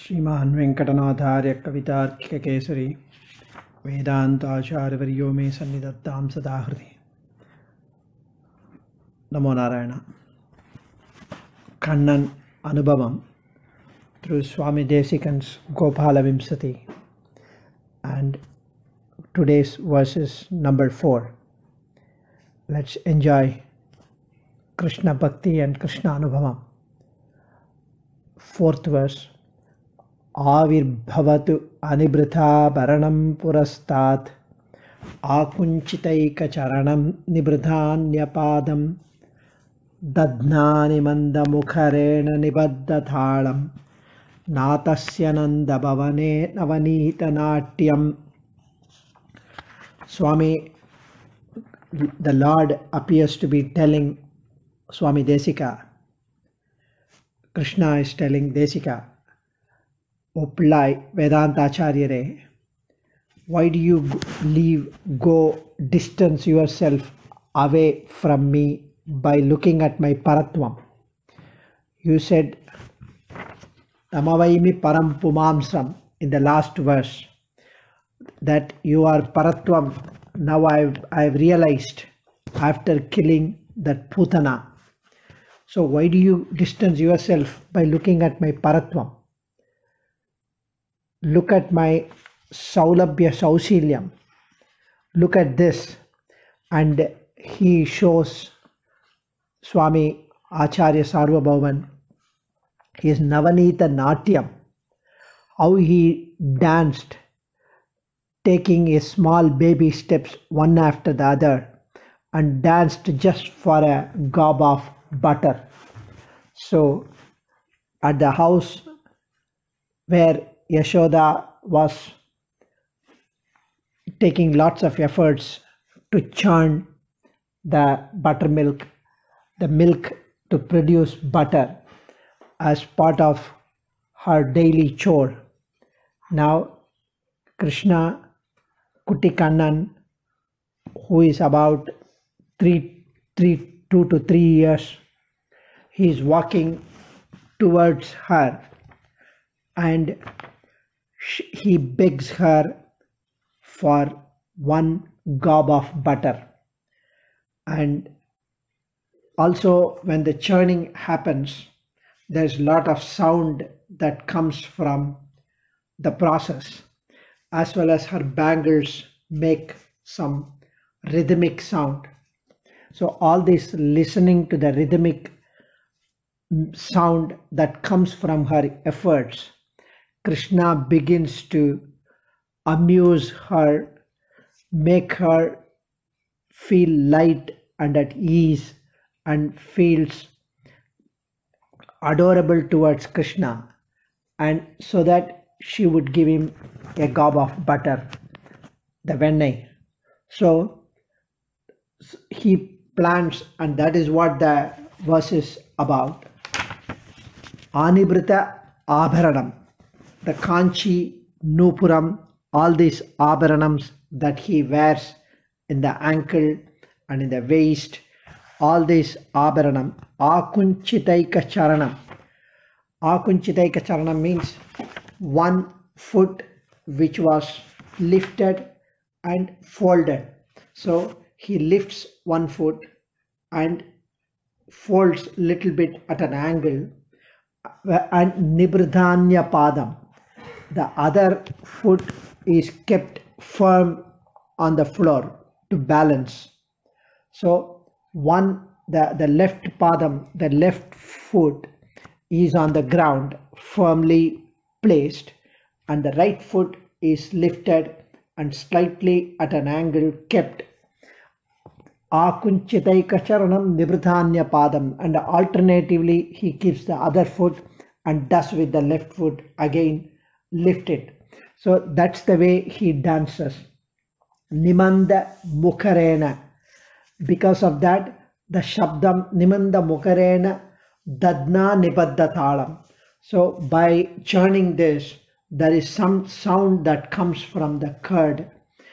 श्रीमान वेंकटनाथार्य कवितार्किक केसरी वेदांताचार्यवर्यो मे सन्निधत्तां सदा हृदि. नमो Narayan. Kannan Anubhavam through Swami Desikan's Gopala Vimshati, and today's verse is number 4. Let's enjoy Krishna Bhakti and Krishna Anubhavam. Fourth verse. Avirbhavatu anibritha baranam purastat akunchitaika charanam nibridhanyapadam dadhnani manda mukharena nibaddhathalam natasya nanda bhavane navanita natyam. Swami, the Lord appears to be telling Swami Desika, Krishna is telling Desika, Oppillai Vedanta Acharyare, why do you distance yourself away from me by looking at my Paratvam? You said, Tamavaimi Param Pumamsam in the last verse, that you are Paratvam. Now I've realized after killing that Putana. So why do you distance yourself by looking at my Paratvam? Look at my Saulabhya Sausilyam. Look at this. And he shows Swami Acharya Sarvabhauman his Navanita Natyam, how he danced, taking a small baby steps one after the other, and danced just for a gob of butter. So at the house where Yashoda was taking lots of efforts to churn the buttermilk, the milk to produce butter as part of her daily chore. Now Krishna Kutikannan, who is about 2 to 3 years, he is walking towards her and he begs her for one gob of butter. And also when the churning happens, there's a lot of sound that comes from the process, as well as her bangles make some rhythmic sound. So all this listening to the rhythmic sound that comes from her efforts, Krishna begins to amuse her, make her feel light and at ease, and feels adorable towards Krishna, and so that she would give him a gob of butter, the vennai. So he plans, and that is what the verse is about. Anibrita Abharanam, the Kanchi, Nupuram, all these Abharanams that he wears in the ankle and in the waist, all these Abharanam. Akunchitaika Charanam. Akunchitaika Charanam means one foot which was lifted and folded. So he lifts one foot and folds little bit at an angle, and Nibridhanya Padam, the other foot is kept firm on the floor to balance. So the left padam, the left foot is on the ground firmly placed, and the right foot is lifted and slightly at an angle kept. Akunchitaika charanam nibridhanya padam, and alternatively he keeps the other foot and does with the left foot again lift it. So that's the way he dances. Nimanda mukharena. Because of that, the shabdam nimanda mukharena dadna nibaddhathalam. So by churning this, there is some sound that comes from the curd,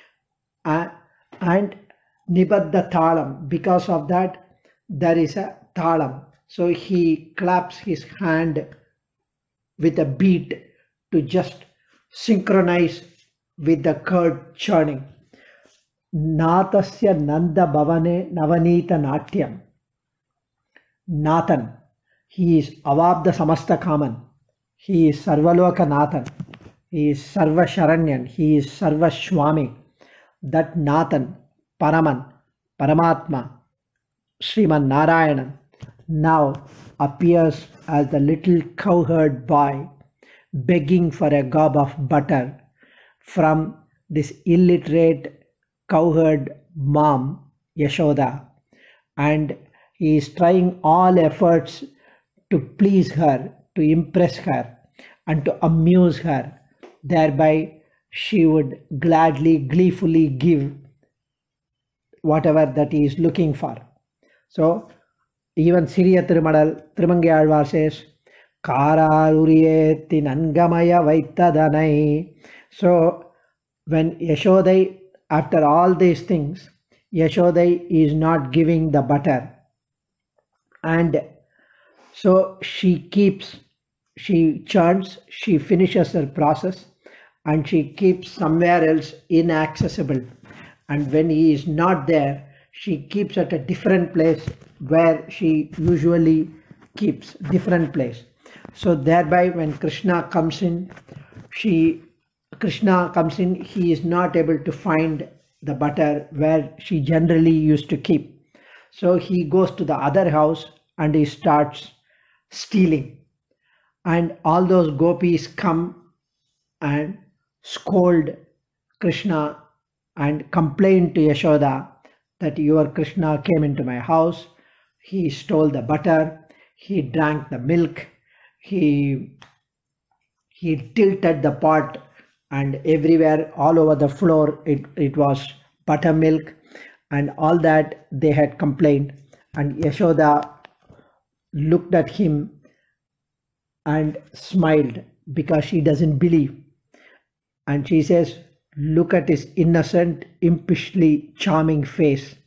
and nibaddhathalam. Because of that, there is a thalam. So he claps his hand with a beat to just synchronize with the curd churning. Nathasya Nanda Bhavane Navanita Natyam. Nathan, he is Avabda Samasta Kaman. He is Sarvaloka Nathan. He is Sarva Sharanyan. He is Sarva Swami. That Nathan, Paraman, Paramatma, Sriman Narayanan, now appears as the little cowherd boy begging for a gob of butter from this illiterate cowherd mom, Yashoda, and he is trying all efforts to please her, to impress her, and to amuse her. Thereby, she would gladly, gleefully give whatever that he is looking for. So, even Siriya Thirumangai Alvar says, Kararuriyetti Nangamaya Vaitadanai. So, when Yashodai, after all these things, Yashodai is not giving the butter. And so she churns, she finishes her process, and she keeps somewhere else inaccessible. And when he is not there, she keeps at a different place where she usually keeps, different place. So thereby when Krishna comes in, he is not able to find the butter where she generally used to keep. So he goes to the other house and he starts stealing. And all those gopis come and scold Krishna and complain to Yashoda that your Krishna came into my house, he stole the butter, he drank the milk, he tilted the pot, and everywhere all over the floor it was buttermilk, and all that they had complained. And Yashoda looked at him and smiled because she doesn't believe. And she says, look at his innocent, impishly charming face.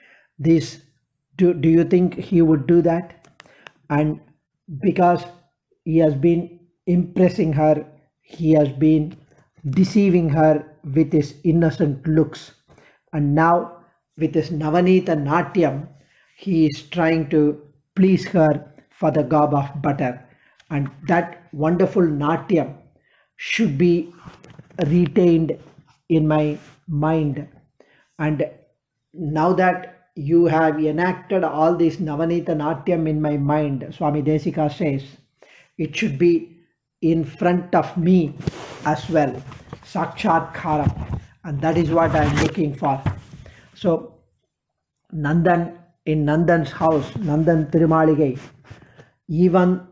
Do you think he would do that? And because he has been impressing her, he has been deceiving her with his innocent looks. And now with his Navanita Natyam, he is trying to please her for the gob of butter. And that wonderful Natyam should be retained in my mind. And now that you have enacted all this Navanita Natyam in my mind, Swami Desika says, it should be in front of me as well, Sakshatkharam, and that is what I am looking for. So Nandan, in Nandan's house, Nandan Tirumaligai, even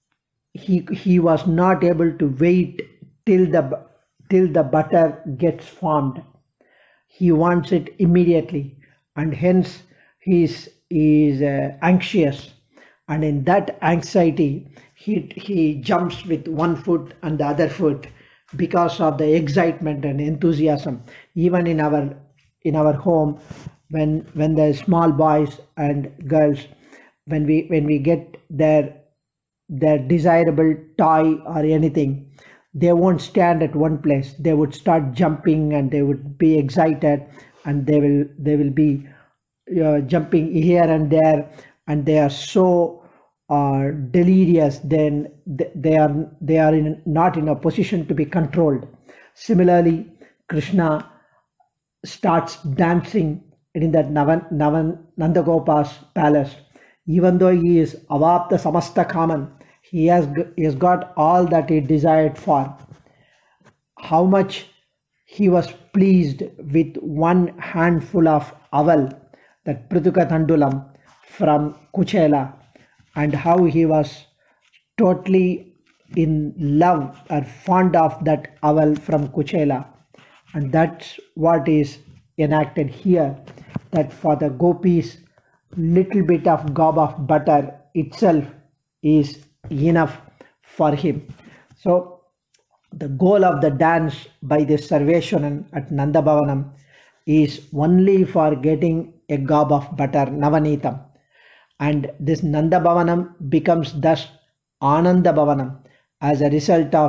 he was not able to wait till the butter gets formed. He wants it immediately, and hence he is anxious, and in that anxiety he jumps with one foot and the other foot because of the excitement and enthusiasm. Even in our home, when the small boys and girls, when we get their desirable toy or anything, they won't stand at one place. They would start jumping and they would be excited, and they will be jumping here and there, and they are so delirious. Then they are not in a position to be controlled. Similarly, Krishna starts dancing in that Nandagopa's palace. Even though he is Avapta Samasta Kaman, he has got all that he desired for. How much he was pleased with one handful of aval, that Prituka Tandulam from Kuchela, and how he was totally in love or fond of that aval from Kuchela. And that's what is enacted here, that for the gopis, little bit of gob of butter itself is enough for him. So the goal of the dance by this Sarveshwaran at Nanda Bhavanam is only for getting a gob of butter, Navanitam. And this Nanda Bhavanam becomes thus Ananda Bhavanam as a result of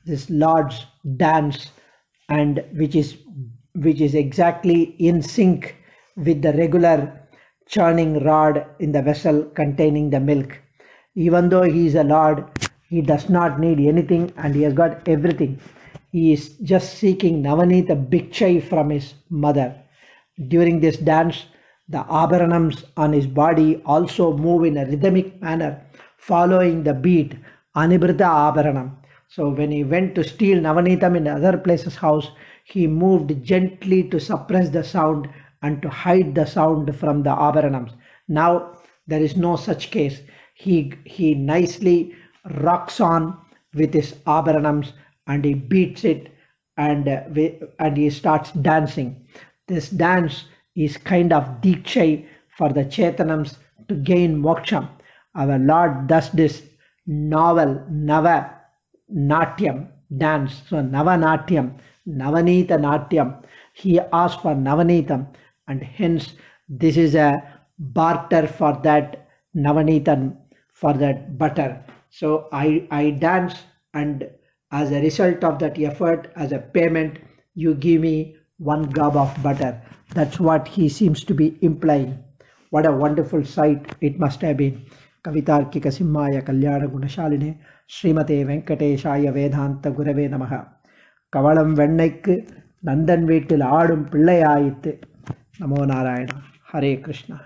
this Lord's dance, and which is exactly in sync with the regular churning rod in the vessel containing the milk. Even though he is a Lord, he does not need anything and he has got everything. He is just seeking Navanita Bhikshai from his mother. During this dance, the Abharanams on his body also move in a rhythmic manner, following the beat Anibrita Abharanam. So when he went to steal Navanitam in other place's house, he moved gently to suppress the sound and to hide the sound from the Abharanams. Now there is no such case. He nicely rocks on with his Abharanams and he beats it, and he starts dancing. This dance is kind of Dikshay for the Chetanams to gain moksha. Our Lord does this novel Nava Natyam dance. So Nava Natyam, Navanita Natyam. He asked for Navanitam, and hence this is a barter for that Navanitan, for that butter. So I dance, and as a result of that effort, as a payment, you give me one gob of butter. That's what he seems to be implying. What a wonderful sight it must have been. Kavitarkika Simmaya Kalyana Gunashaline Srimathe Venkateshaya Vedanta Gurave Namaha. Kavalam Vennaikku Nandan Veetil Aadum Pillayayithu. Namo Narayana. Hare Krishna.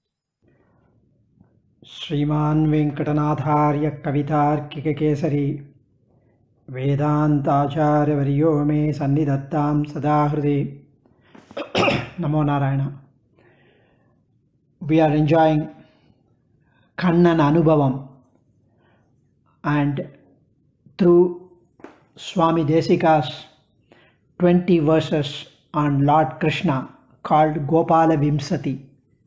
Sriman Venkatanatharya Kavitarkika Kesari Vedanta Acharya Varyo Me Sannidhattam Sadahridi. Namo Narayana. We are enjoying Kannan Anubhavam, and through Swami Desika's 20 verses on Lord Krishna called Gopala Vimshati,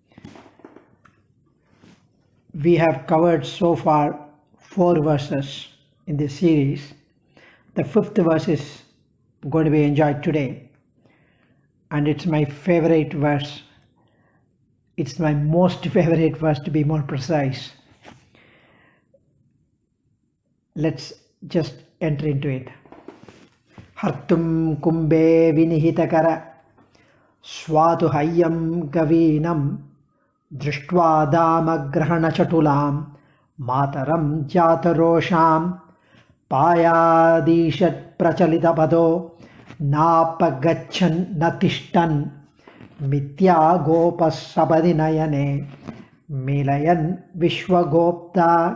we have covered so far 4 verses in this series. The 5th verse is going to be enjoyed today, and it's my favorite verse. It's my most favorite verse, to be more precise. Let's just enter into it. Hartum kumbe vinihitakara swatu hayyam gavinam drishtva dama grahana chatulam mataram jatarosham payadishat prachalita pado napagachan natishtan Mithya Gopas Sabadinayane Milayan Vishwagopta.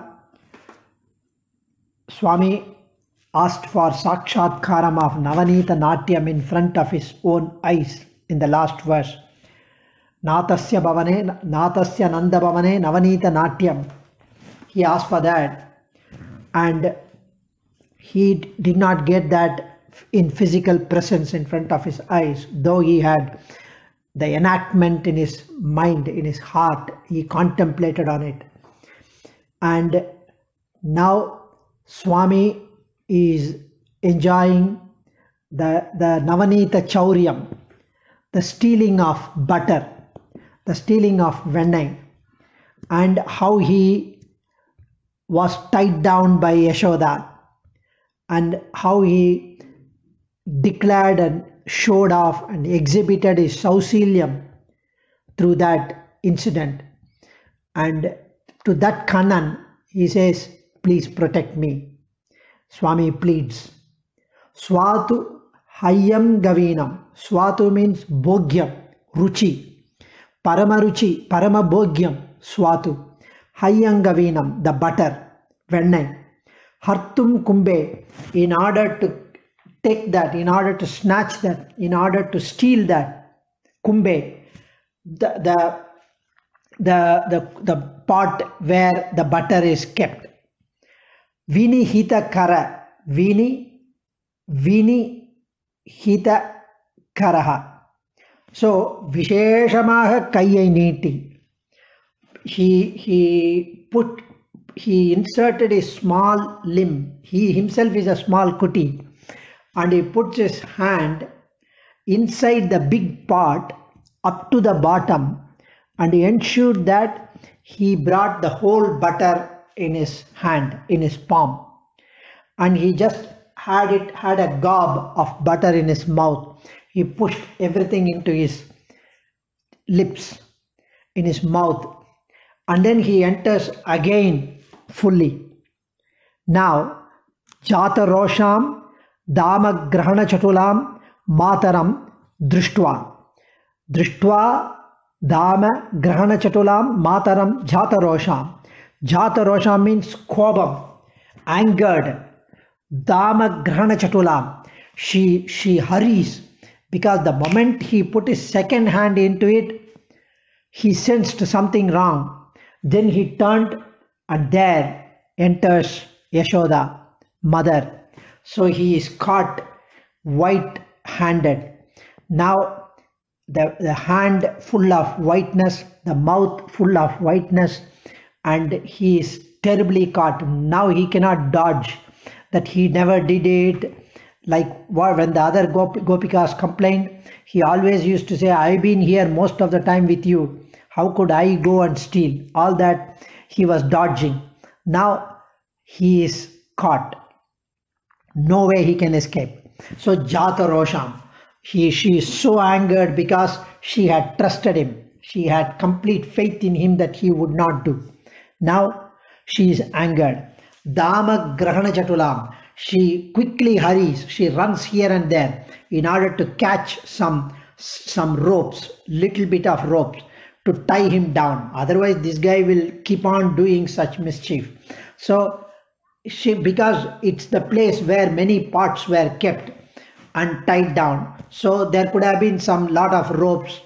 Swami asked for Sakshatkaram of Navanita Natyam in front of his own eyes in the last verse. Natasya Nanda Bhavane Navanita Natyam. He asked for that, and he did not get that in physical presence in front of his eyes, though he had the enactment in his mind, in his heart. He contemplated on it. And now Swami is enjoying the Navanita Chauryam, the stealing of butter, the stealing of venai, and how he was tied down by Yashoda, and how he declared and showed off and exhibited his Sausilium through that incident. And to that Kannan, he says, please protect me. Swami pleads. Swatu hayyam gavinam. Swatu means bhogyam, ruchi. Paramaruchi, paramabhogyam, swatu. Hayyam gavinam, the butter, vennai. Hartum kumbe, in order to take that, in order to snatch that, in order to steal that, kumbe, the pot where the butter is kept. Vini hita kara, vini hita karaha. So visheshamaha kayyai neeti. He inserted a small limb. He himself is a small kuti, and he puts his hand inside the big pot up to the bottom, and he ensured that he brought the whole butter in his hand, in his palm, and he just had a gob of butter in his mouth. He pushed everything into his lips, in his mouth, and then he enters again fully. Now, Jata Rosham Dama Grahana Chatulam Mataram Drishtva. Drishtva Dama Grahana Chatulam Mataram Jata Rosham. Jata Rosham means kobam, angered. Dama Grahana Chatulam. She hurries, because the moment he put his second hand into it, he sensed something wrong. Then he turned, and there enters Yashoda, mother. So he is caught white-handed. Now the hand full of whiteness, the mouth full of whiteness, and he is terribly caught. Now he cannot dodge, that he never did it. Like when the other Gopikas complained, he always used to say, I've been here most of the time with you. How could I go and steal? All that he was dodging. Now he is caught. No way he can escape. So Jata Rosham, she is so angered because she had trusted him. She had complete faith in him that he would not do. Now she is angered. Dama Grahana Chatulam. She quickly hurries. She runs here and there in order to catch some ropes, little bit of ropes, to tie him down. Otherwise this guy will keep on doing such mischief. So because it's the place where many pots were kept and tied down, so there could have been some lot of ropes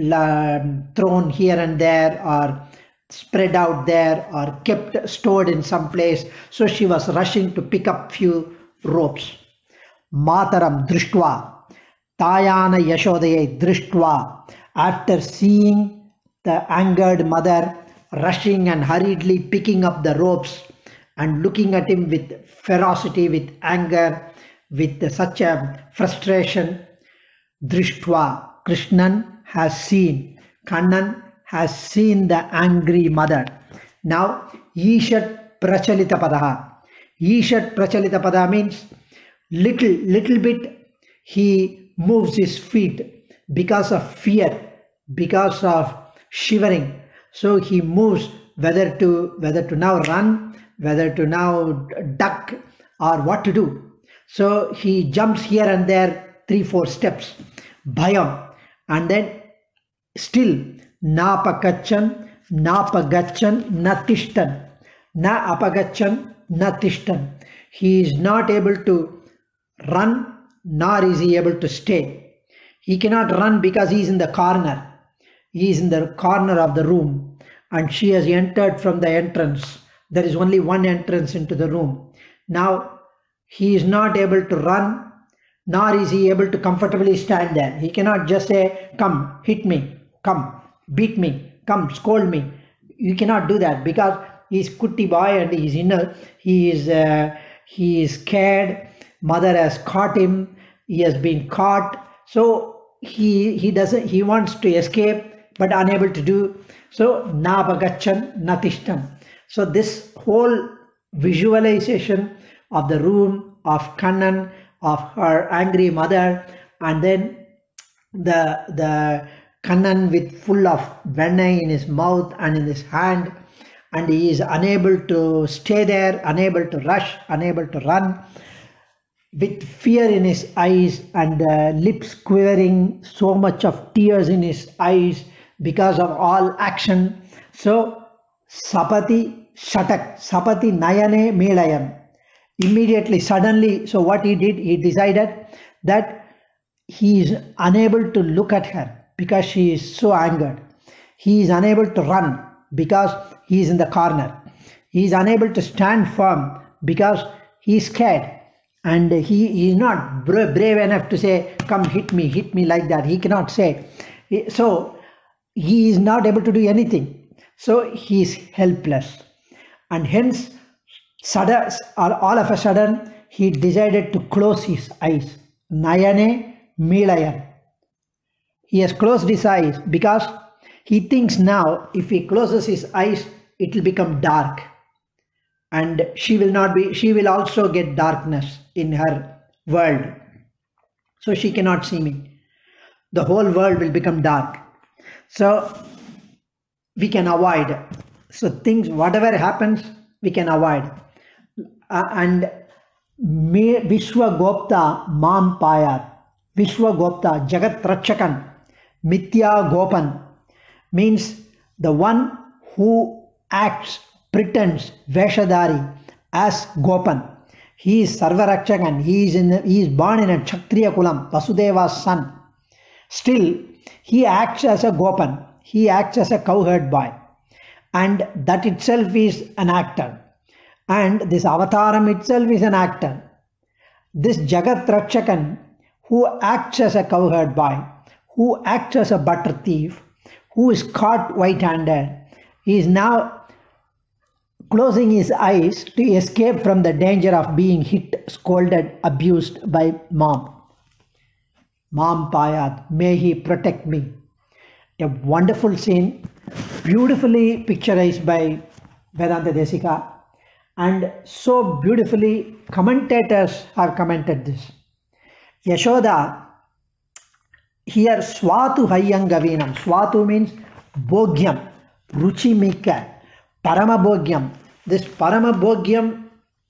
thrown here and there, or spread out there, or kept stored in some place. So she was rushing to pick up few ropes. Mataram Drishtva. Tayana Yashodaye Drishtva. After seeing the angered mother rushing and hurriedly picking up the ropes and looking at him with ferocity, with anger, with such a frustration, Drishtva, Krishnan has seen, Kannan has seen the angry mother. Now, Ishat Prachalita Padaha. Ishat Prachalita Pada means little bit he moves his feet because of fear, because of shivering. So he moves whether to now run, whether to now duck, or what to do. So he jumps here and there 3-4 steps. Bhayam. And then still na apagachan, na tishtan. Na apagachan, na tishtan. He is not able to run, nor is he able to stay. He cannot run because he is in the corner. He is in the corner of the room, and she has entered from the entrance. There is only one entrance into the room. Now he is not able to run, nor is he able to comfortably stand there. He cannot just say, come, hit me, come, beat me, come, scold me. You cannot do that, because he is Kutti boy and he is inner. He is scared. Mother has caught him. He has been caught. So he wants to escape, but unable to do. So na bagachan na tishtan. So this whole visualization of the room of Kannan, of her angry mother, and then the Kannan with full of venom in his mouth and in his hand, and he is unable to stay there, unable to rush, unable to run, with fear in his eyes and lips quivering, so much of tears in his eyes because of all action. So Sapati Shatak, Sapati Nayane Melayam. Immediately, suddenly, so what he did, he decided that he is unable to look at her because she is so angered. He is unable to run because he is in the corner. He is unable to stand firm because he is scared. And he is not brave enough to say, come hit me like that. He cannot say. So he is not able to do anything. So he is helpless. And hence, all of a sudden, he decided to close his eyes. Nayane Milayam. He has closed his eyes because he thinks now if he closes his eyes, it will become dark. And she will also get darkness in her world. So she cannot see me. The whole world will become dark. So we can avoid. So things, whatever happens, we can avoid. And Vishwa Gopta Mam Payat. Vishwa Gopta Jagat Rakshakan Mithya Gopan means the one who acts, pretends, Veshadari as Gopan. He is Sarvarakshakan. He is born in a Kshatriya Kulam, Vasudeva's son. Still, he acts as a Gopan. He acts as a cowherd boy. And that itself is an actor. And this avataram itself is an actor. This Jagat Rakshakan, who acts as a cowherd boy, who acts as a butter thief, who is caught white-handed, he is now closing his eyes to escape from the danger of being hit, scolded, abused by mom. Mam Payat, may he protect me. A wonderful scene, beautifully picturized by Vedanta Desika, and so beautifully commentators have commented this. Yashoda, here Swatu Hayyangavinam. Swatu means Bhogyam, Ruchimika, Paramabhogyam. This Paramabhogyam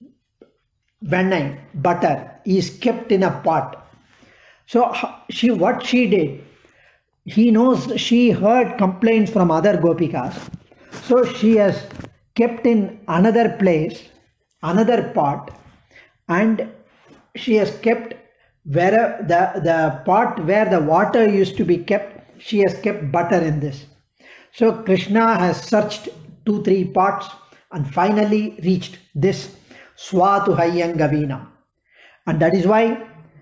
Vennai, butter, is kept in a pot. So what she did, he knows she heard complaints from other gopikas. So she has kept in another place, another pot, and she has kept where the pot where the water used to be kept, she has kept butter in this. So Krishna has searched 2-3 pots and finally reached this Swatu Hayyangavinam. And that is why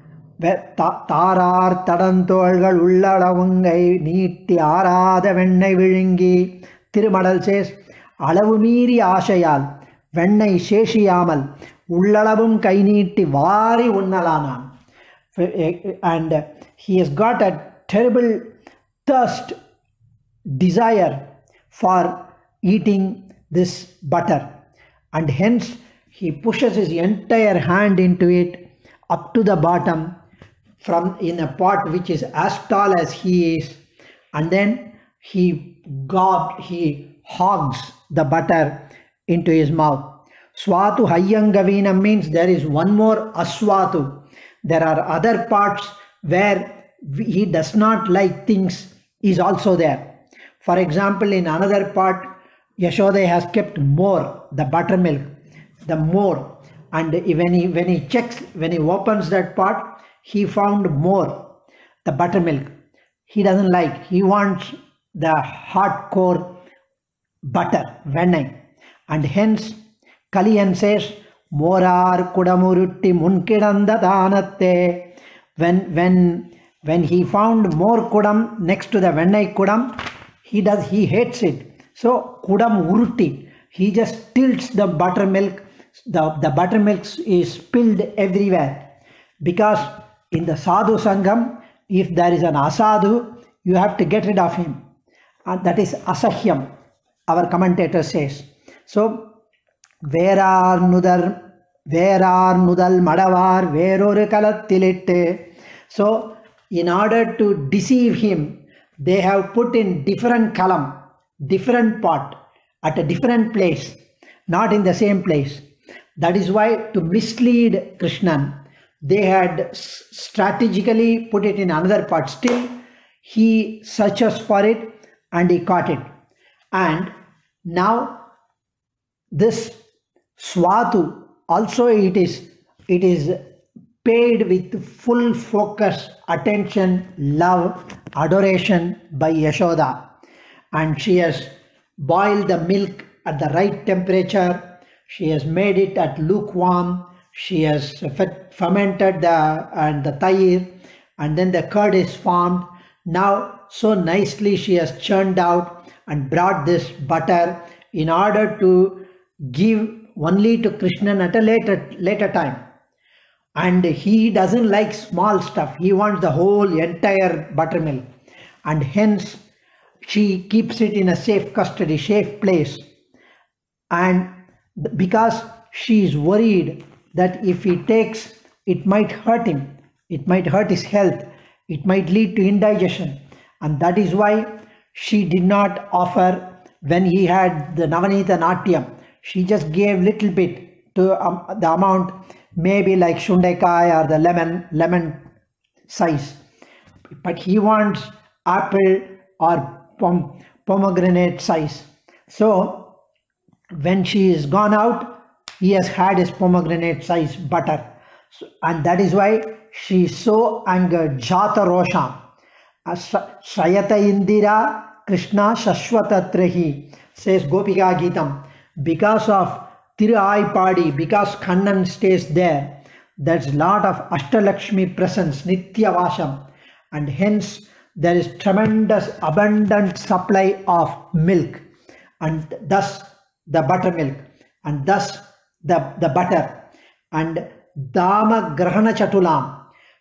Tarar Tadantolgal Ullalavungai Neetti Arada Vennai Viringi, Thirumadal says, Alavu Meeri Ashayal Vennai Sheshiyamal Ullalavum Kainitti Vari Unnalanam. And he has got a terrible thirst, desire for eating this butter, and hence he pushes his entire hand into it up to the bottom from in a pot which is as tall as he is, and then he hogs the butter into his mouth. Swatu Hayyangavinam means there is one more Aswatu. There are other parts where he does not like things is also there. For example, in another part, Yashoda has kept more, the buttermilk, the more. And when he opens that pot, he found more, the buttermilk. He doesn't like, he wants the hardcore butter, vennai. And hence, Kaliyan says, Morar kudamurutti munkidanda danatte. When he found more kudam next to the vennai kudam, he hates it. So kudam urutti, he just tilts the buttermilk. The buttermilk is spilled everywhere, because in the sadhu sangam, if there is an asadu, you have to get rid of him, and that is asahyam, our commentator says. So Verar nudal madavar veroru kalattilitte. So in order to deceive him, they have put in different kalam, different pot, at a different place, not in the same place. That is why, to mislead Krishnan, they had strategically put it in another pot. Still, he searches for it and he caught it. And now this Swatu also it is paid with full focus, attention, love, adoration by Yashoda. And she has boiled the milk at the right temperature. She has made it at lukewarm. She has fermented the Thaiyar, and then the curd is formed. Now so nicely she has churned out and brought this butter in order to give only to Krishnan at a later time. And he doesn't like small stuff. He wants the whole entire buttermilk, and hence she keeps it in a safe custody, safe place. And because she is worried that if he takes it might hurt him, it might hurt his health, it might lead to indigestion. And that is why she did not offer when he had the Navanita Natyam. She just gave little bit to the amount, maybe like shundekai or the lemon size. But he wants apple or pomegranate size. So when she is gone out, he has had his pomegranate size butter. So, and that is why she is so angered. Jata Rosham. Shrayata Indira Krishna Shashwatatrahi, says Gopika Geetam. Because of Thiruvadigale, because Kannan stays there, there's a lot of Ashtalakshmi presence, Nitya Vasham, and hence there is tremendous abundant supply of milk, and thus the buttermilk, and thus the butter. And Dama Grahana Chatulam,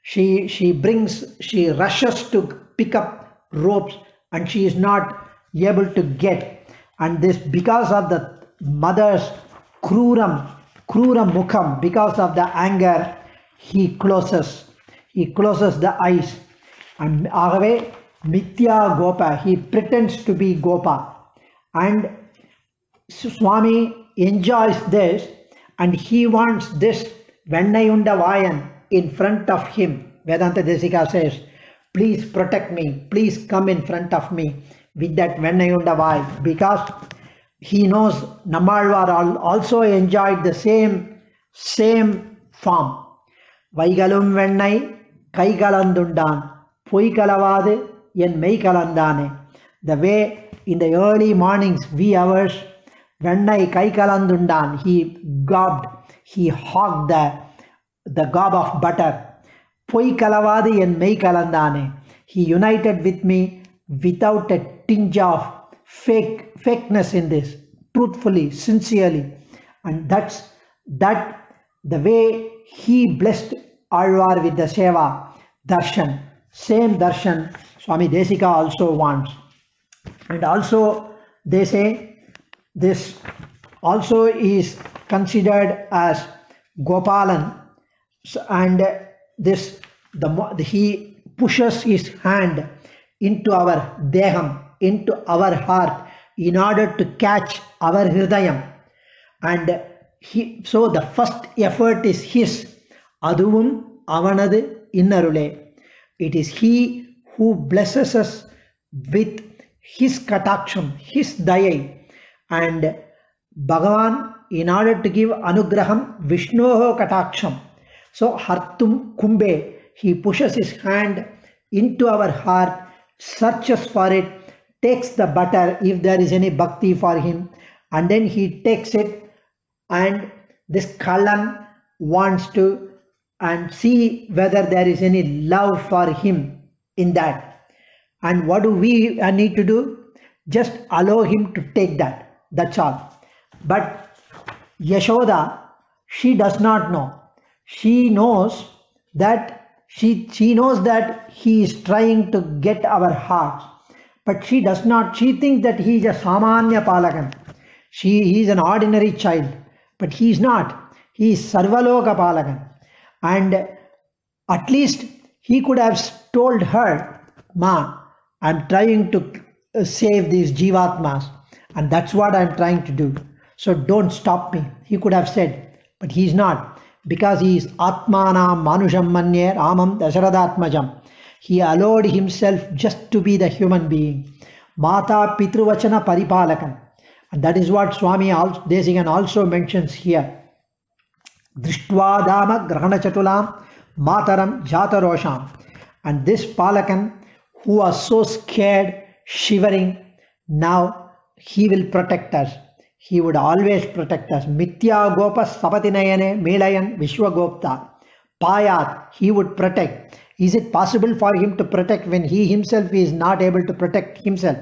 she rushes to pick up ropes and she is not able to get. And this because of the mother's Krura Mukham, because of the anger, he closes the eyes. And agave Mithya Gopa, he pretends to be Gopa. And Swami enjoys this, and he wants this Vennayunda Vayan in front of him. Vedanta Desika says, please protect me, please come in front of me with that Vennayunda Vayan, because he knows Nammalvar also enjoyed the same form. Vaigalum Vennai Kaikalandundan Poikalavade Yen Meikalandane. The way in the early mornings, wee hours, Vennai Kaikalandundan, he hogged the gob of butter. Poikalavade Yen Meikalandane. He united with me without a tinge of fakeness in this, truthfully, sincerely. And that's the way he blessed Alvar with the Seva darshan. Same darshan Swami Desika also wants. And also they say this also is considered as Gopalan, and this he pushes his hand into our deham, into our heart, in order to catch our hridayam. And so the first effort is his. Aduvum avanadu innarule. It is he who blesses us with his kataksham, his dayai. And Bhagavan, in order to give anugraham, Vishnoho kataksham. So hartum kumbe, he pushes his hand into our heart, searches for it, takes the butter if there is any bhakti for him, and then he takes it, and this Kallan wants to and see whether there is any love for him in that. And what do we need to do? Just allow him to take that. That's all. But Yashoda, she does not know. She knows that she knows that he is trying to get our hearts, but she does not. She thinks that he is a Samanya Palakan. He is an ordinary child, but he is not. He is Sarvaloka Palakan. And at least he could have told her, Ma, I'm trying to save these Jivatmas, and that's what I'm trying to do. So don't stop me. He could have said, but he's not, because he is Atmanam Manusham Manye Ramam Dasaradatmajam. He allowed himself just to be the human being. Mata Pitruvachana Paripalakan. And that is what Swami Desikan also mentions here. Drishtva Dama Grahana Chatulam Mataram Jatarosham. And this Palakan, who was so scared, shivering, now he will protect us. He would always protect us. Mithya Gopas Sapatinayane Melayan Vishwagopta. Payat, he would protect. Is it possible for him to protect when he himself is not able to protect himself?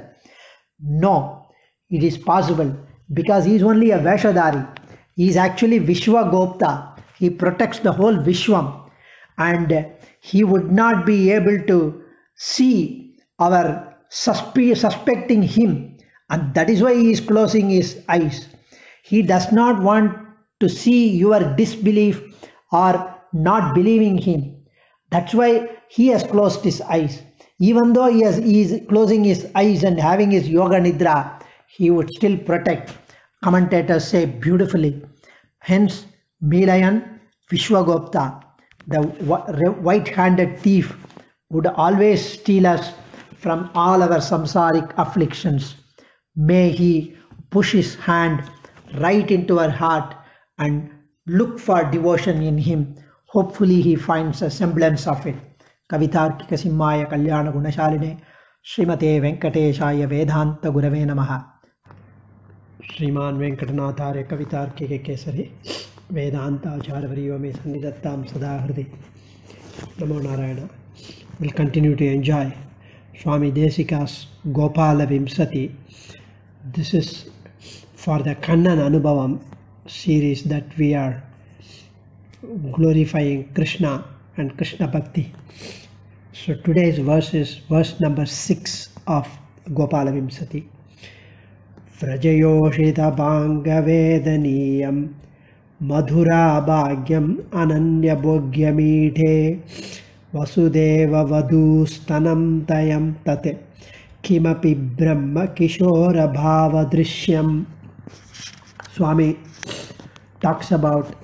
No, it is possible, because he is only a Veshadari. He is actually Vishwagopta. He protects the whole Vishwam, and he would not be able to see our suspecting him, and that is why he is closing his eyes. He does not want to see your disbelief or not believing him. That's why he has closed his eyes. Even though he is closing his eyes and having his yoga nidra, he would still protect. Commentators say beautifully. Hence, Milayan Vishwagupta, the white-handed thief, would always steal us from all our samsaric afflictions. May he push his hand right into our heart and look for devotion in him. Hopefully he finds a semblance of it. Kavitarkika Simhaya Kalyana Gunashaline Srimathe Venkateshaya Vedanta Gurave Namaha. Sriman Venkatanatharya Kavitarkika Kesari Vedanta Acharya me Sannidattam Sadahridi. Namo Narayana. We'll continue to enjoy Swami Desika's Gopala Vimshati. This is for the Kannan Anubhavam series that we are glorifying Krishna and Krishna Bhakti. So today's verse is verse number 6 of Gopala Vimshati. Vrajayoshita bhanga vedaniyam madhura bhagyam ananya bhogya meethe vasudeva vadustanam tayam tate kimapi brahma kishora bhava drishyam. Swami talks about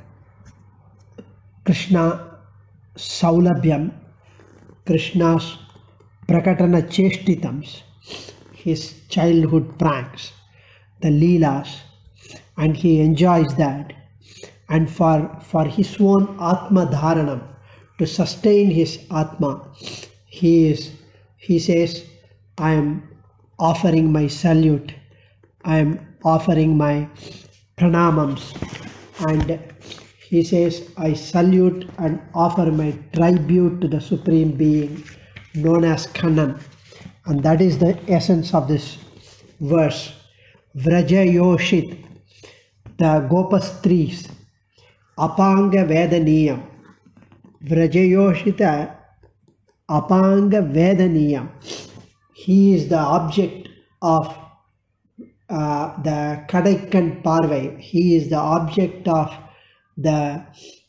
Krishna Saulabhyam, Krishna's Prakatana Chestitams, his childhood pranks, the Leelas, and he enjoys that. And for his own Atma Dharanam, to sustain his Atma, he says, I am offering my salute, I am offering my pranamams, and he says, I salute and offer my tribute to the Supreme Being known as Kannan. And that is the essence of this verse. Vrajayoshit, the Gopastris, Apanga Vedaniyam. Vrajayoshita Apanga Vedaniyam. He is the object of the Kadaikan Parvai. He is the object of the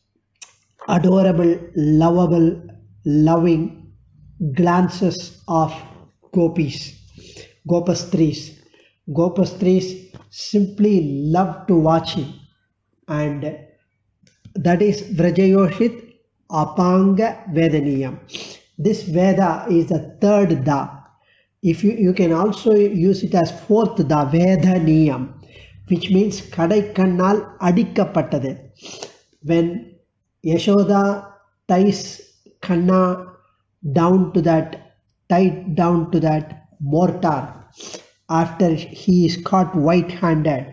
adorable, lovable, loving glances of gopis, Gopastris. Gopastris simply love to watch him, and that is Vrajayoshit Apanga Vedaniyam. This Veda is the third Da. If you can also use it as fourth Da, Vedaniyam, which means Kadai Kannal Adikkapattadu. When Yashoda ties Kanna down to that, tied down to that mortar after he is caught white-handed,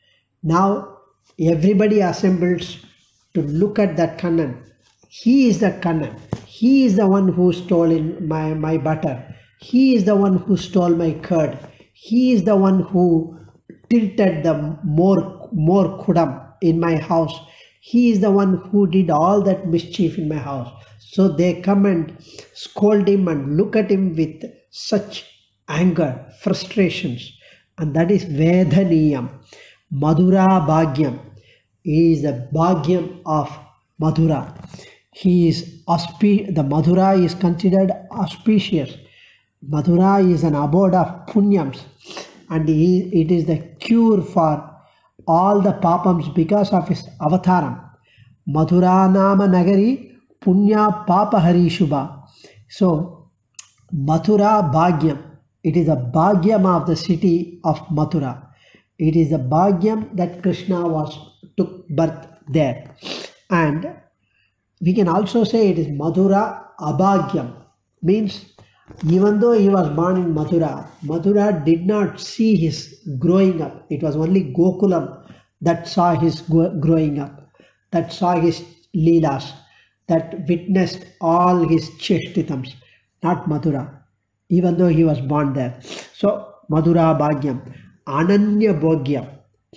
now everybody assembles to look at that Kannan. He is that Kannan. He is the one who stole my butter. He is the one who stole my curd. He is the one who tilted the more kudam in my house. He is the one who did all that mischief in my house. So they come and scold him and look at him with such anger, frustrations. And that is Vedaniyam. Madhura Bhagyam. He is the Bhagyam of Madhura. He is the Madhura is considered auspicious. Madhura is an abode of punyams, and it is the cure for all the papams because of his avataram. Madhura nama nagari punya papa hari shubha. So Mathura Bhagyam, it is a Bhagyam of the city of Mathura. It is the Bhagyam that Krishna took birth there. And we can also say it is Madhura Abhagyam, means even though he was born in Mathura, Mathura did not see his growing up. It was only Gokulam that saw his growing up, that saw his Leelas, that witnessed all his Chestitams, not Mathura, even though he was born there. So, Madhura Bhagyam, Ananya Bhogyam.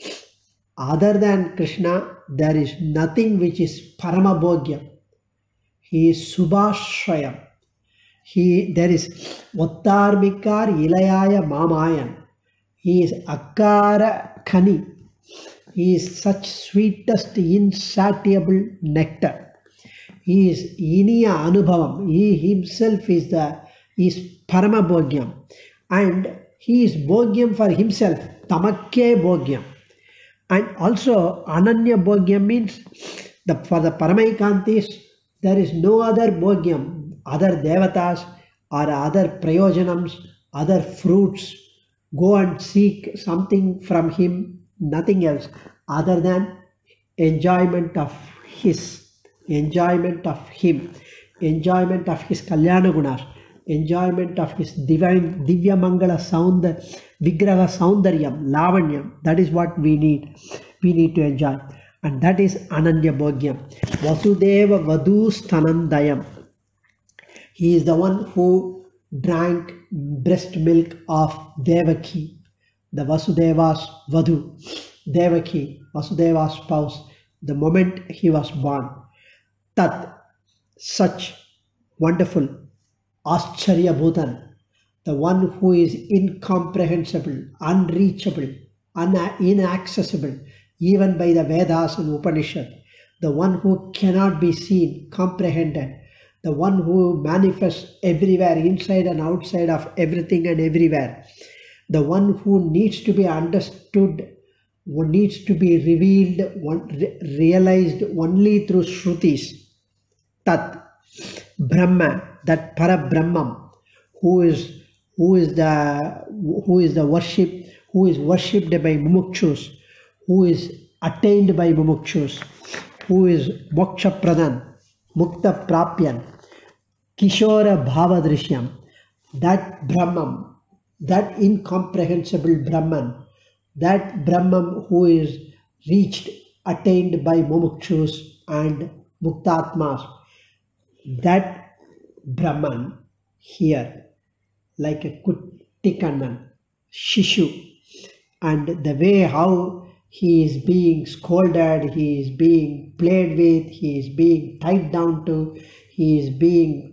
Other than Krishna, there is nothing which is Parama Bhogyam. He is Subhashrayam. There is Vattarmikar Ilayaya Mamayan. He is Akara Kani. He is such sweetest, insatiable nectar. He is Iniya Anubhavam. He himself is Parama Bhogyam. And he is Bhogyam for himself. Tamakke Bhogyam. And also Ananya Bhogyam means for the Paramaikantis, there is no other Bhogyam, other Devatas or other Prayojanams, other fruits. Go and seek something from him, nothing else other than enjoyment of his, enjoyment of him, enjoyment of his Kalyana Gunas, enjoyment of his divine Divya Mangala Vigraha Soundaryam, Lavanyam. That is what we need. We need to enjoy. And that is Ananya Bhogyam. Vasudeva Vadusthanandayam. He is the one who drank breast milk of Devaki, the Vasudeva's Vadhu. Devaki, Vasudeva's spouse, the moment he was born. Tat, such wonderful, Acharya Bhutan, the one who is incomprehensible, unreachable, inaccessible, even by the Vedas and Upanishad, the one who cannot be seen, comprehended, the one who manifests everywhere, inside and outside of everything and everywhere, the one who needs to be understood, who needs to be revealed, realized only through Shrutis. Tat, Brahma, that Parabrahmam, who is worshipped by mumukshus, who is attained by mumukshus, who is moksha pradhan, mukta prapyan, kishora bhavadrishyam, that Brahman, that incomprehensible Brahman, that Brahman who is reached, attained by mumukshus and muktatmas, that Brahman here, like a Kuttikannan, Shishu, and the way how he is being scolded, he is being played with, he is being tied down to, he is being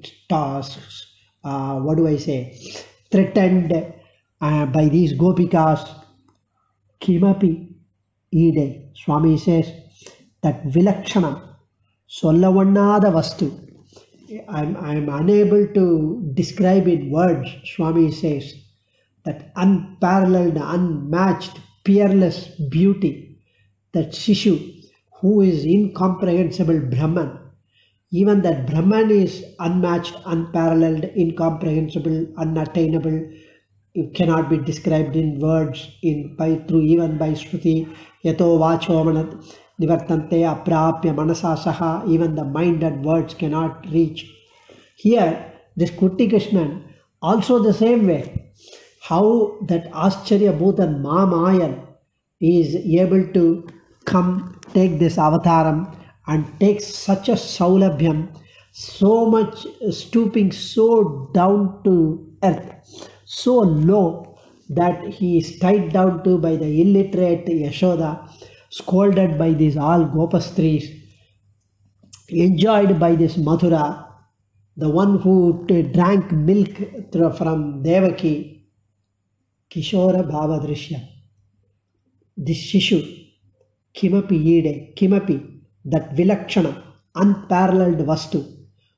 threatened by these gopikas. Kimapi Ide, Swami says that Vilakshanam, Sollavannada Vastu. I'm unable to describe in words. Swami says that unparalleled, unmatched, peerless beauty, that Shishu, who is incomprehensible Brahman. Even that Brahman is unmatched, unparalleled, incomprehensible, unattainable. It cannot be described in words, even by Shruti. Yato vacho manat nivartante aprapya manasa saha. Even the mind and words cannot reach. Here, this Kutti Krishnan, also the same way, how that Acharya Bhutan Mamayan is able to come, take this avataram and take such a saulabhyam, so much stooping so down to earth, so low that he is tied down to by the illiterate Yashoda, scolded by these all Gopastris, enjoyed by this Mathura, the one who drank milk from Devaki, Kishora Bhavadrishya, this Shishu, Kimapi Ide, Kimapi, that Vilakshana, unparalleled Vastu,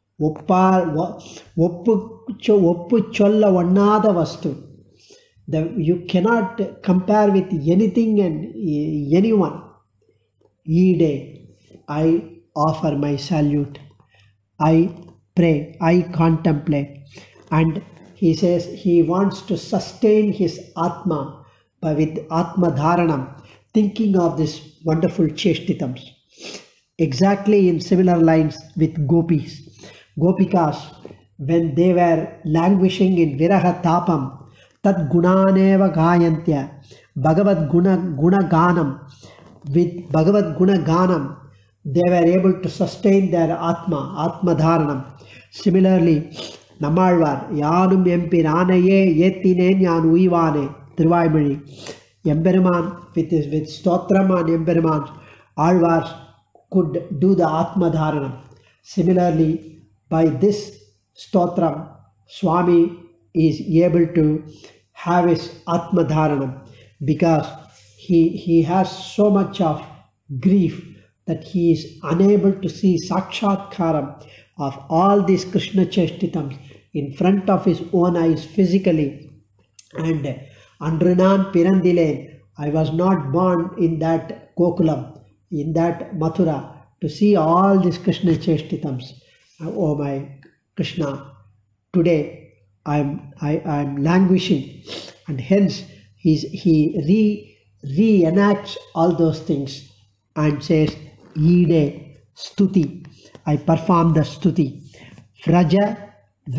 Oppu Cholla Vannada Vastu. You cannot compare with anything and anyone. Ide, I offer my salute. I pray, I contemplate. And he says he wants to sustain his Atma with Atma Dharanam, thinking of this wonderful Cheshtitams. Exactly in similar lines with Gopis. Gopikas, when they were languishing in Viraha Tapam, Tat Gunaneva Gayantya, Bhagavad Guna Ganam, with Bhagavad Guna Ganam, they were able to sustain their Atma Dharanam. Similarly, Namalvar, Yanum Empiranaye Yetinen Yan Uivane, Thiruvadigale, Emperuman with Stotram and Emperuman, Alvars could do the Atma Dharanam. Similarly, by this Stotram, Swami is able to have his Atma Dharanam because he has so much of grief, that he is unable to see Sakshatkaram of all these Krishna Chestitams in front of his own eyes physically. And Andrunan Pirandilen, I was not born in that Gokulam, in that Mathura, to see all these Krishna Chestitams. Oh my Krishna, today I am languishing, and hence he reenacts all those things and says, Ide Stuti, I perform the Stuti. Vraja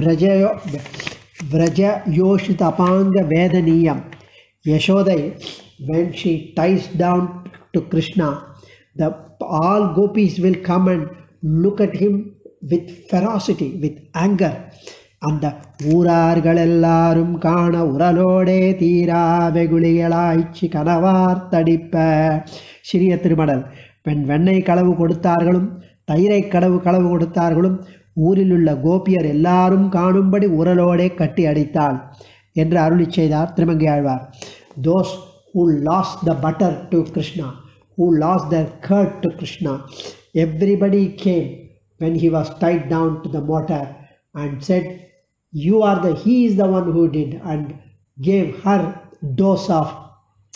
Yoshitapanga Vedaniyam. Yashoda, when she ties down to Krishna, all gopis will come and look at him with ferocity, with anger. And the Urargalellarum Kana Uralode Tira Veguligalachi Kanavar Tadipa Shri Thirumadal. When Venai Kalavu Kodutargalum, Thaiyar Kalavu Kodutargalum, Urilulla Gopiar Ellarum Kanumbadi Uralode Katti Adital. Endra Arulicheda Trimangyalvar. Those who lost the butter to Krishna, who lost their curd to Krishna, everybody came when he was tied down to the mortar and said, he is the one who did, and gave her dose of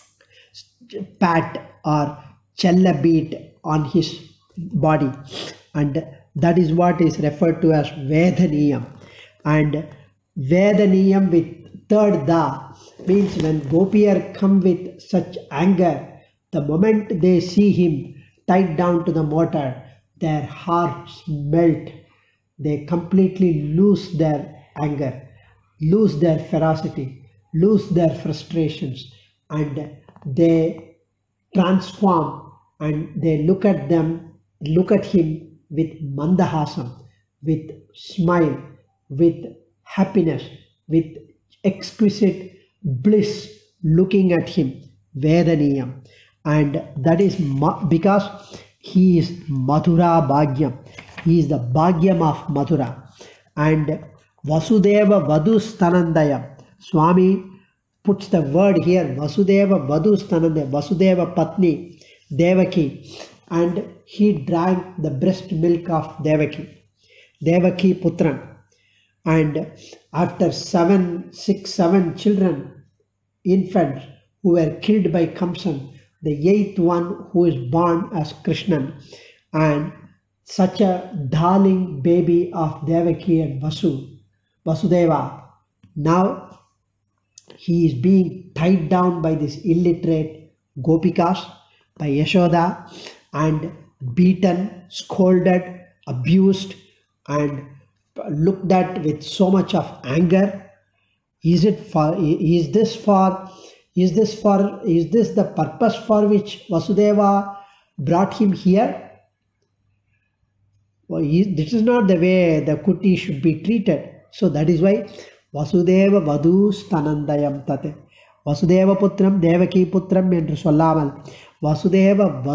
pat or chella beat on his body. And that is what is referred to as Vedaniyam. And Vedaniyam with third Da means when Gopiyar come with such anger, the moment they see him tied down to the mortar, their hearts melt. They completely lose their anger, lose their ferocity, lose their frustrations, and they transform, and they look at him with mandahasam, with smile, with happiness, with exquisite bliss, looking at him, Vedaniyam. And that is because he is Mathura Bhagyam. He is the Bhagyam of Mathura. And Vasudeva Vadustanandayam. Swami puts the word here, Vasudeva Vadustanandayam, Vasudeva Patni, Devaki. And he drank the breast milk of Devaki, Devaki Putran. And after 7 children, infants, who were killed by Kamsan, the 8th one who is born as Krishnan, and such a darling baby of Devaki and Vasudeva, now he is being tied down by this illiterate Gopikas, by Yashoda, and beaten, scolded, abused, and looked at with so much of anger. Is this the purpose for which Vasudeva brought him here? Well, this is not the way the kuti should be treated. So that is why Vasudeva Vadu Stanandayam Tate. Vasudeva Putram Devaki Putram என்று சொல்லாமல் Vasudeva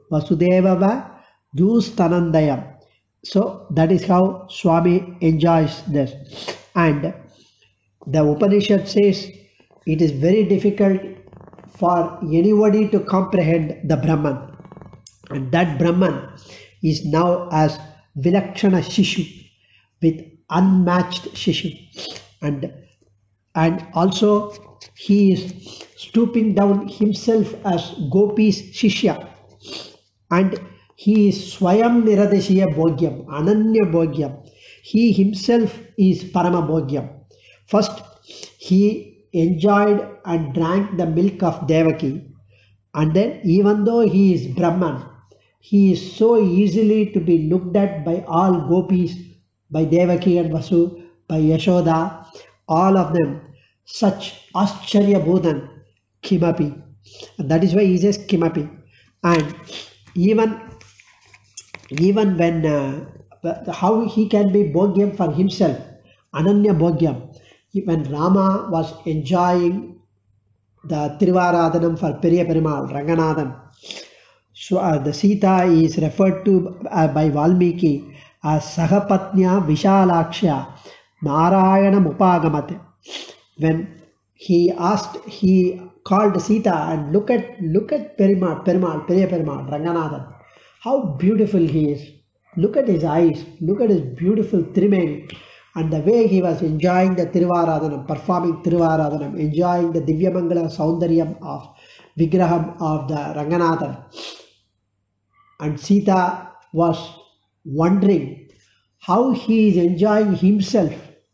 Vadu Stanandayam. So that is how Swami enjoys this. And the Upanishad says it is very difficult for anybody to comprehend the Brahman. And that Brahman is now as Vilakshana Shishu, with unmatched Shishu. And also he is stooping down himself as Gopi's Shishya. And he is Swayam Niradeshiya Bhogyam, Ananya Bhogyam. He himself is Parama Bhogyam. First, he enjoyed and drank the milk of Devaki, and then even though he is Brahman, he is so easily to be looked at by all gopis, by Devaki and Vasu, by Yashoda, all of them, such Acharya Bodhan, Kimapi. And that is why he says Kimapi. And even when, how he can be Bhogyam for himself, Ananya Bhogyam. When Rama was enjoying the Thiruvaradhanam for Periya Perumal, Raghunathan, so the Sita is referred to by Valmiki as Sahapatnya Vishalakshya Narayana Upagamate. When he called Sita and look at Periya Perumal, Raghunathan. How beautiful he is. Look at his eyes, look at his beautiful Trimeni, and the way he was enjoying the Thiruvaradhanam, performing Thiruvaradhanam, enjoying the Divyamangala Saundaryam of Vigraham of the Raghunathan. And Sita was wondering how he is enjoying himself.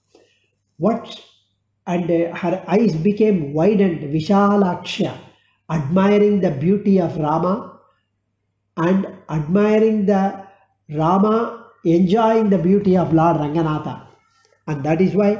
And her eyes became widened, Vishalakshya, admiring the beauty of Rama and admiring the Rama enjoying the beauty of Lord Ranganatha. And that is why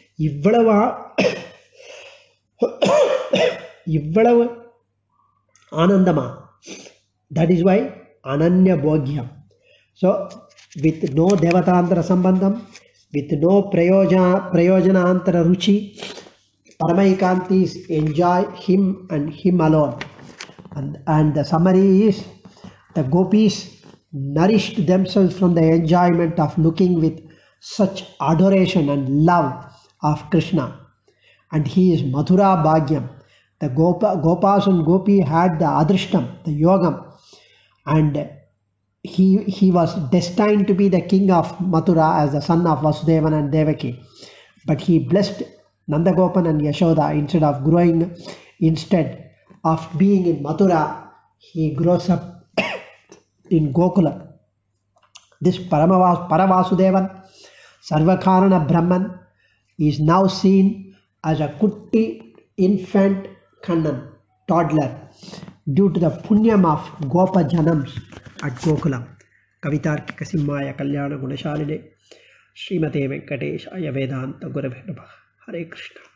Ivvalavu Anandama. That is why Ananya Bhogyam. So with no Devatantara Sambandham, with no Prayojana Antara Ruchi, Paramaikantis enjoy him and him alone. And the summary is, the gopis nourished themselves from the enjoyment of looking with such adoration and love of Krishna. And he is Mathura Bhagyam. The Gopas and Gopi had the Adrishtam, the Yogam. And he was destined to be the king of Mathura as the son of Vasudevan and Devaki. But he blessed Nandagopan and Yashoda instead of being in Mathura, he grows up in Gokula. This Paravasudevan, Sarvakarana Brahman, is now seen as a Kutti infant Kannan, toddler, due to the punyam of Gopa Janams at Gokulam. Kavitarkika Simhaya Kalyana Gunashaline Srimathe Venkateshaya Vedanta Gurave Namaha. Hare Krishna.